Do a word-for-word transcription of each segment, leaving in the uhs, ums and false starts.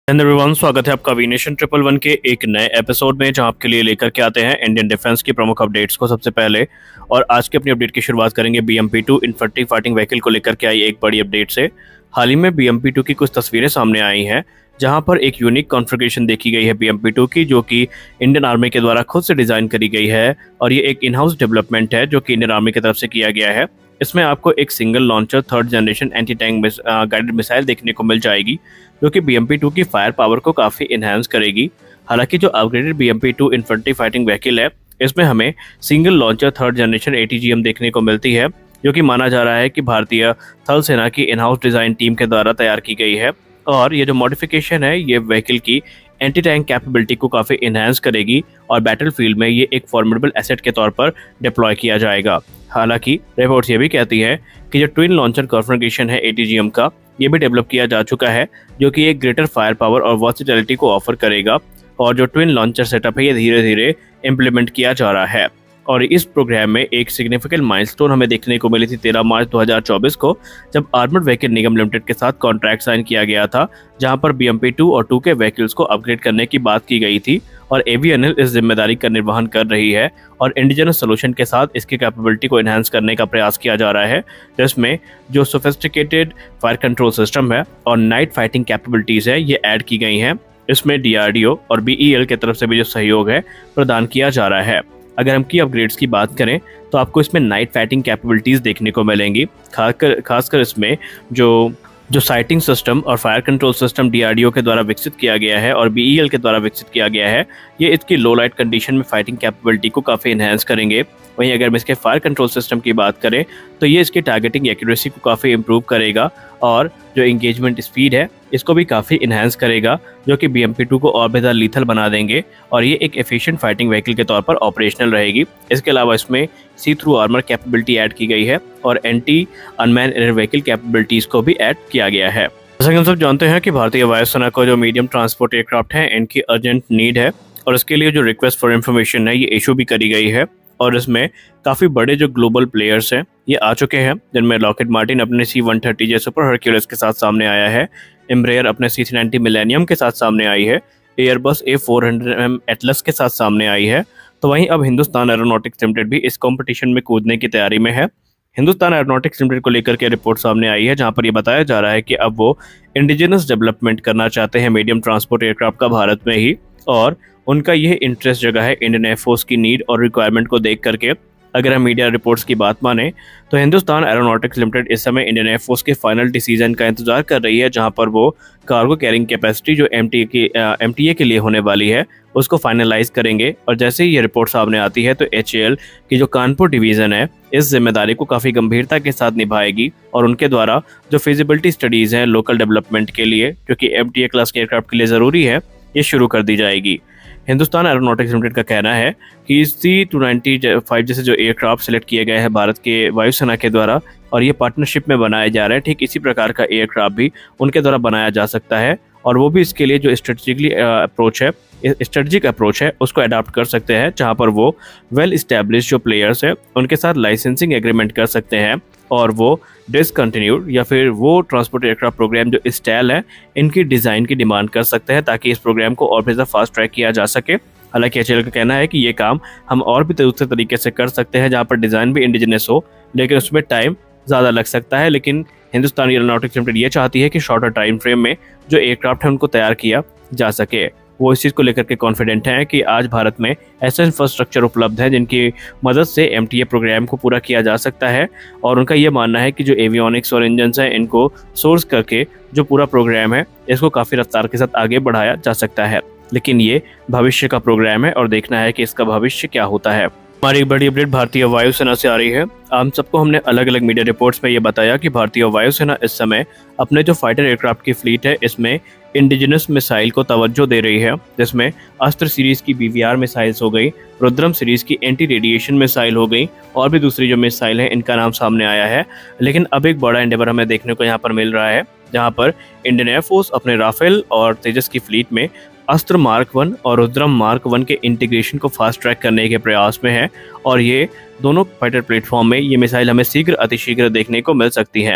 And everyone, स्वागत है आपका वी नेशन ट्रिपल वन के एक नए एपिसोड में, जहां आपके लिए लेकर के आते हैं इंडियन डिफेंस की प्रमुख अपडेट्स को सबसे पहले। और आज की अपनी अपडेट की शुरुआत करेंगे B M P two infantry fighting vehicle को लेकर के आई एक बड़ी अपडेट से। हाल ही में बी एम पी टू की कुछ तस्वीरें सामने आई हैं, जहां पर एक यूनिक कॉन्फ़िगरेशन देखी गई है बी एम पी टू की, जो कि इंडियन आर्मी के द्वारा खुद से डिज़ाइन करी गई है। और ये एक इन हाउस डेवलपमेंट है जो कि इंडियन आर्मी की तरफ से किया गया है। इसमें आपको एक single launcher third generation anti tank guided missile देखने को मिल जाएगी, जो कि बी एम पी टू की फायर पावर को काफ़ी इन्हांस करेगी। हालांकि जो upgraded B M P two infantry fighting vehicle है, इसमें हमें single launcher third generation A T G M देखने को मिलती है, जो कि माना जा रहा है कि भारतीय थल सेना की इन हाउस डिज़ाइन टीम के द्वारा तैयार की गई है। और ये जो मॉडिफिकेशन है, ये व्हीकल की एंटी टैंक कैपेबिलिटी को काफ़ी इन्हांस करेगी और बैटल फील्ड में ये एक फॉर्मिडेबल एसेट के तौर पर डिप्लॉय किया जाएगा। हालांकि रिपोर्ट्स ये भी कहती है कि जो ट्विन लॉन्चर कॉन्फ़िगरेशन है ए टी जी एम का, ये भी डेवलप किया जा चुका है, जो कि एक ग्रेटर फायर पावर और वर्सेटिलिटी को ऑफर करेगा। और जो ट्विन लॉन्चर सेटअप है, ये धीरे धीरे इम्प्लीमेंट किया जा रहा है। और इस प्रोग्राम में एक सिग्निफिकेंट माइलस्टोन हमें देखने को मिली थी तेरह मार्च दो हज़ार चौबीस को, जब आर्मर्ड व्हीकल निगम लिमिटेड के साथ कॉन्ट्रैक्ट साइन किया गया था, जहां पर बी एम पी टू और टू के व्हीकल्स को अपग्रेड करने की बात की गई थी। और ए वी एन एल इस जिम्मेदारी का निर्वहन कर रही है और इंडिजिनस सोल्यूशन के साथ इसकी कैपेबिलिटी को एनहांस करने का प्रयास किया जा रहा है, जिसमें जो सोफिस्टिकेटेड फायर कंट्रोल सिस्टम है और नाइट फाइटिंग कैपेबिलिटीज है, ये ऐड की गई हैं। इसमें डी आर डी ओ और बी ई एल की तरफ से भी जो सहयोग है प्रदान किया जा रहा है। अगर हम की अपग्रेड्स की बात करें तो आपको इसमें नाइट फाइटिंग कैपेबिलिटीज़ देखने को मिलेंगी। खासकर खासकर इसमें जो जो साइटिंग सिस्टम और fire control system D R D O के द्वारा विकसित किया गया है और बी ई एल के द्वारा विकसित किया गया है, ये इसकी लो लाइट कंडीशन में फाइटिंग कैपेबिलिटी को काफ़ी इन्हांस करेंगे। वहीं अगर हम इसके फायर कंट्रोल सिस्टम की बात करें तो ये इसकी टारगेटिंग एक्यूरेसी को काफ़ी इंप्रूव करेगा और जो इंगेजमेंट स्पीड है, इसको भी काफ़ी इन्हांस करेगा, जो कि बी एम पी टू को और बेहतर लीथल बना देंगे और ये एक एफिशिएंट फाइटिंग व्हीकल के तौर पर ऑपरेशनल रहेगी। इसके अलावा इसमें see through armour capability add की गई है और anti unman air vehicle capabilities को भी ऐड किया गया है। जैसा कि हम सब जानते हैं कि भारतीय वायुसेना को जो मीडियम ट्रांसपोर्ट एयरक्राफ्ट हैं, इनकी अर्जेंट नीड है और इसके लिए जो रिक्वेस्ट फॉर इन्फॉर्मेशन है, ये इशू भी करी गई है। और इसमें काफ़ी बड़े जो ग्लोबल प्लेयर्स हैं, ये आ चुके हैं, जिनमें लॉकहीड मार्टिन अपने C one thirty J Super Hercules के साथ सामने आया है, एम्ब्रेयर अपने सी थ्री नाइंटी मिलेनियम के साथ सामने आई है, Airbus A four hundred M Atlas के साथ सामने आई है। तो वहीं अब हिंदुस्तान एरोनॉटिक्स लिमिटेड भी इस कंपटीशन में कूदने की तैयारी में है। हिंदुस्तान एरोनॉटिक्स लिमिटेड को लेकर के रिपोर्ट सामने आई है, जहां पर ये बताया जा रहा है कि अब वो इंडिजिनस डेवलपमेंट करना चाहते हैं मीडियम ट्रांसपोर्ट एयरक्राफ्ट का भारत में ही। और उनका यह इंटरेस्ट जगह है इंडियन एयरफोर्स की नीड और रिक्वायरमेंट को देख करके। अगर हम मीडिया रिपोर्ट्स की बात माने तो हिंदुस्तान एरोनॉटिक्स लिमिटेड इस समय इंडियन एयरफोर्स के फाइनल डिसीजन का इंतजार कर रही है, जहां पर वो कार्गो कैरिंग कैपेसिटी जो एम टी ए की एम टी ए के लिए होने वाली है, उसको फाइनलाइज करेंगे। और जैसे ही ये रिपोर्ट सामने आती है तो एच ए एल की जो कानपुर डिवीज़न है, इस जिम्मेदारी को काफ़ी गंभीरता के साथ निभाएगी और उनके द्वारा जो फिजिबिलिटी स्टडीज़ हैं लोकल डेवलपमेंट के लिए, जो कि एम टी ए क्लास के एयरक्राफ्ट के लिए ज़रूरी है, ये शुरू कर दी जाएगी। हिंदुस्तान एरोनॉटिक्स लिमिटेड का कहना है कि सी टू नाइंटी फाइव जैसे जो एयरक्राफ्ट सेलेक्ट किए गए हैं भारत के वायुसेना के द्वारा और ये पार्टनरशिप में बनाया जा रहा है, ठीक इसी प्रकार का एयरक्राफ्ट भी उनके द्वारा बनाया जा सकता है। और वो भी इसके लिए जो स्ट्रेटेजिकली अप्रोच है स्ट्रेटजिक अप्रोच है उसको अडॉप्ट कर सकते हैं, जहां पर वो वेल इस्टेब्लिश जो प्लेयर्स हैं उनके साथ लाइसेंसिंग एग्रीमेंट कर सकते हैं और वो डिसकंटिन्यूड या फिर वो ट्रांसपोर्ट एयरक्राफ्ट प्रोग्राम जो स्टाइल है, इनकी डिज़ाइन की डिमांड कर सकते हैं, ताकि इस प्रोग्राम को और भी ज़्यादा फास्ट ट्रैक किया जा सके। हालांकि एच ए एल का कहना है कि ये काम हम और भी दूसरे तरीके से कर सकते हैं, जहाँ पर डिज़ाइन भी इंडिजिनस हो, लेकिन उसमें टाइम ज़्यादा लग सकता है। लेकिन हिंदुस्तान एरोनॉटिक्स लिमिटेड ये चाहती है कि शॉर्टर टाइम फ्रेम में जो एयरक्राफ्ट है उनको तैयार किया जा सके। वो इस चीज़ को लेकर के कॉन्फिडेंट हैं कि आज भारत में ऐसा इंफ्रास्ट्रक्चर उपलब्ध है जिनकी मदद से एम टी ए प्रोग्राम को पूरा किया जा सकता है। और उनका ये मानना है कि जो एवियोनिक्स और इंजन्स हैं, इनको सोर्स करके जो पूरा प्रोग्राम है, इसको काफ़ी रफ्तार के साथ आगे बढ़ाया जा सकता है। लेकिन ये भविष्य का प्रोग्राम है और देखना है कि इसका भविष्य क्या होता है। हमारी एक बड़ी अपडेट भारतीय वायुसेना से आ रही है। हम सबको हमने अलग अलग मीडिया रिपोर्ट्स में ये बताया कि भारतीय वायुसेना इस समय अपने जो फाइटर एयरक्राफ्ट की फ्लीट है, इसमें इंडिजिनस मिसाइल को तवज्जो दे रही है, जिसमें अस्त्र सीरीज की बी वी आर मिसाइल्स हो गई, रुद्रम सीरीज की एंटी रेडिएशन मिसाइल हो गई और भी दूसरी जो मिसाइल है, इनका नाम सामने आया है। लेकिन अब एक बड़ा एंडेवर हमें देखने को यहाँ पर मिल रहा है, जहाँ पर इंडियन एयरफोर्स अपने राफेल और तेजस की फ्लीट में अस्त्र मार्क वन और रुद्रम मार्क वन के इंटीग्रेशन को फास्ट ट्रैक करने के प्रयास में है और ये दोनों फाइटर प्लेटफॉर्म में ये मिसाइल हमें शीघ्र अतिशीघ्र देखने को मिल सकती हैं।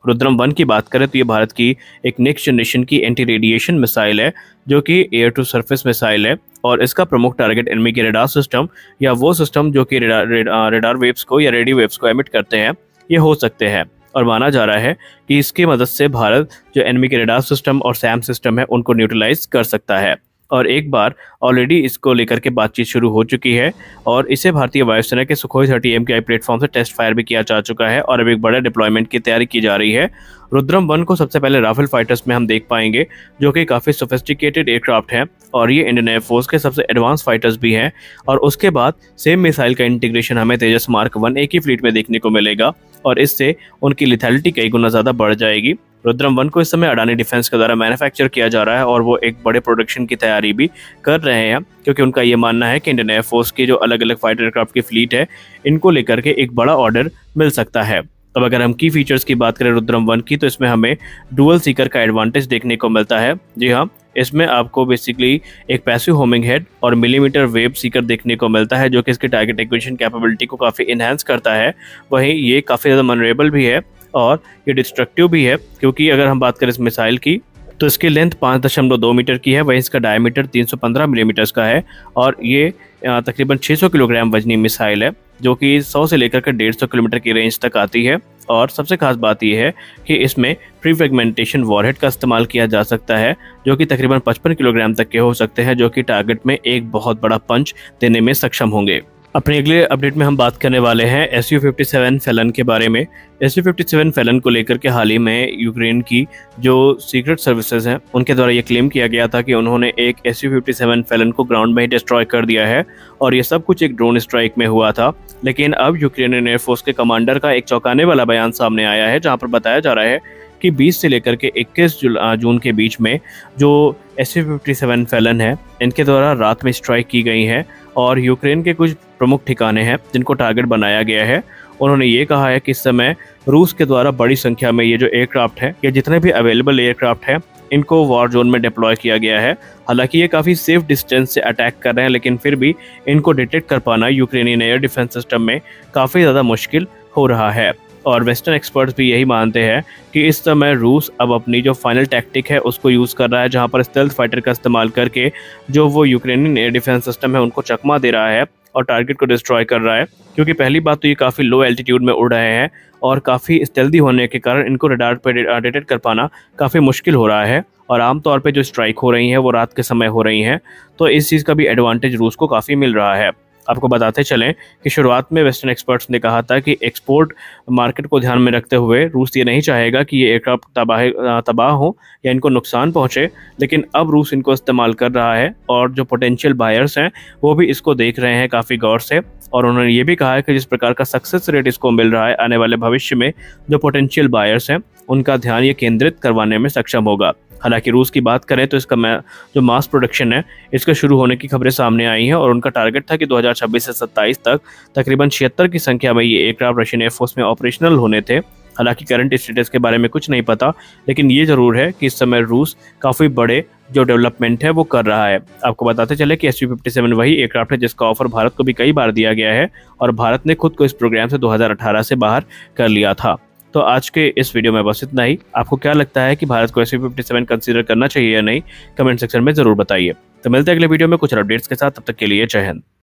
रुद्रम वन की बात करें तो ये भारत की एक नेक्स्ट जनरेशन की एंटी रेडिएशन मिसाइल है जो कि एयर टू सरफेस मिसाइल है और इसका प्रमुख टारगेट एनिमी के रेडार सिस्टम या वो सिस्टम जो कि रेडार रेडार वेव्स को या रेडियो वेव्स को एमिट करते हैं ये हो सकते हैं। और माना जा रहा है कि इसकी मदद से भारत जो एनिमी के रेडार सिस्टम और सैम सिस्टम है उनको न्यूट्रलाइज कर सकता है। और एक बार ऑलरेडी इसको लेकर के बातचीत शुरू हो चुकी है और इसे भारतीय वायुसेना के Sukhoi thirty M K I platform से टेस्ट फायर भी किया जा चुका है और अब एक बड़े डिप्लॉयमेंट की तैयारी की जा रही है। रुद्रम वन को सबसे पहले राफेल फाइटर्स में हम देख पाएंगे जो कि काफ़ी सोफिस्टिकेटेड एयरक्राफ्ट हैं और ये इंडियन एयरफोर्स के सबसे एडवांस फाइटर्स भी हैं। और उसके बाद सेम मिसाइल का इंटीग्रेशन हमें तेजस मार्क वन ए की फ्लीट में देखने को मिलेगा और इससे उनकी लिथैलिटी कई गुना ज़्यादा बढ़ जाएगी। रुद्रम वन को इस समय अडानी डिफेंस के द्वारा मैन्युफैक्चर किया जा रहा है और वो एक बड़े प्रोडक्शन की तैयारी भी कर रहे हैं क्योंकि उनका ये मानना है कि इंडियन एयरफोर्स की जो अलग अलग फाइटर एयरक्राफ्ट की फ्लीट है इनको लेकर के एक बड़ा ऑर्डर मिल सकता है। अब अगर हम की फीचर्स की बात करें रुद्रम वन की तो इसमें हमें डुअल सीकर का एडवांटेज देखने को मिलता है। जी हाँ, इसमें आपको बेसिकली एक पैसिव होमिंग हेड और मिलीमीटर वेव सीकर देखने को मिलता है जो कि इसकी टारगेट एक्विजिशन कैपेबिलिटी को काफ़ी इन्हांस करता है। वहीं ये काफ़ी ज़्यादा मनरेबल भी है और ये डिस्ट्रक्टिव भी है क्योंकि अगर हम बात करें इस मिसाइल की तो इसकी लेंथ पाँच दशमलव दो मीटर की है, वहीं इसका डायमीटर तीन सौ पंद्रह मिलीमीटर का है और ये तकरीबन छह सौ किलोग्राम वजनी मिसाइल है जो कि सौ से लेकर के डेढ़ सौ किलोमीटर की रेंज तक आती है। और सबसे खास बात यह है कि इसमें प्री फ्रेगमेंटेशन वॉरहेड का इस्तेमाल किया जा सकता है जो कि तकरीबन पचपन किलोग्राम तक के हो सकते हैं जो कि टारगेट में एक बहुत बड़ा पंच देने में सक्षम होंगे। अपने अगले अपडेट में हम बात करने वाले हैं S U fifty seven Felon के बारे में। S U fifty seven Felon को लेकर के हाल ही में यूक्रेन की जो सीक्रेट सर्विसेज हैं उनके द्वारा ये क्लेम किया गया था कि उन्होंने एक S U fifty seven Felon को ग्राउंड में ही डिस्ट्रॉय कर दिया है और ये सब कुछ एक ड्रोन स्ट्राइक में हुआ था। लेकिन अब यूक्रेनियन एयरफोर्स के कमांडर का एक चौंकाने वाला बयान सामने आया है जहाँ पर बताया जा रहा है कि बीस से लेकर के इक्कीस जून के बीच में जो S U fifty seven Felon है इनके द्वारा रात में स्ट्राइक की गई है और यूक्रेन के कुछ प्रमुख ठिकाने हैं जिनको टारगेट बनाया गया है। उन्होंने ये कहा है कि इस समय रूस के द्वारा बड़ी संख्या में ये जो एयरक्राफ्ट है या जितने भी अवेलेबल एयरक्राफ्ट हैं इनको वॉर जोन में डिप्लॉय किया गया है। हालांकि ये काफ़ी सेफ डिस्टेंस से अटैक कर रहे हैं लेकिन फिर भी इनको डिटेक्ट कर पाना यूक्रेनियन एयर डिफेंस सिस्टम में काफ़ी ज़्यादा मुश्किल हो रहा है। और वेस्टर्न एक्सपर्ट्स भी यही मानते हैं कि इस समय रूस अब अपनी जो फाइनल टैक्टिक है उसको यूज़ कर रहा है जहां पर स्टेल्थ फाइटर का इस्तेमाल करके जो वो यूक्रेनियन एयर डिफेंस सिस्टम है उनको चकमा दे रहा है और टारगेट को डिस्ट्रॉय कर रहा है। क्योंकि पहली बात तो ये काफ़ी लो एल्टीट्यूड में उड़ रहे हैं और काफ़ी स्टेल्दी होने के कारण इनको रडार पर डिटेक्ट कर पाना काफ़ी मुश्किल हो रहा है और आमतौर पर जो स्ट्राइक हो रही हैं वो रात के समय हो रही हैं, तो इस चीज़ का भी एडवांटेज रूस को काफ़ी मिल रहा है। आपको बताते चलें कि शुरुआत में वेस्टर्न एक्सपर्ट्स ने कहा था कि एक्सपोर्ट मार्केट को ध्यान में रखते हुए रूस ये नहीं चाहेगा कि ये एयरक्राफ्ट तबाह तबाह हो या इनको नुकसान पहुंचे, लेकिन अब रूस इनको इस्तेमाल कर रहा है और जो पोटेंशियल बायर्स हैं वो भी इसको देख रहे हैं काफ़ी गौर से। और उन्होंने ये भी कहा है कि जिस प्रकार का सक्सेस रेट इसको मिल रहा है आने वाले भविष्य में जो पोटेंशियल बायर्स हैं उनका ध्यान ये केंद्रित करवाने में सक्षम होगा। हालांकि रूस की बात करें तो इसका जो मास प्रोडक्शन है इसका शुरू होने की खबरें सामने आई हैं और उनका टारगेट था कि दो हज़ार छब्बीस से सत्ताईस तक तकरीबन छिहत्तर की संख्या में ये एयरक्राफ्ट रशियन एयरफोर्स में ऑपरेशनल होने थे। हालांकि करंट स्टेटस के बारे में कुछ नहीं पता, लेकिन ये जरूर है कि इस समय रूस काफ़ी बड़े जो डेवलपमेंट है वो कर रहा है। आपको बताते चले कि एस यू फिफ्टी सेवन वही एयरक्राफ्ट है जिसका ऑफर भारत को भी कई बार दिया गया है और भारत ने खुद को इस प्रोग्राम से दो हज़ार अठारह से बाहर कर लिया था। तो आज के इस वीडियो में बस इतना ही। आपको क्या लगता है कि भारत को S U fifty seven consider करना चाहिए या नहीं, कमेंट सेक्शन में जरूर बताइए। तो मिलते हैं अगले वीडियो में कुछ अपडेट्स के साथ, तब तक के लिए जय हिंद।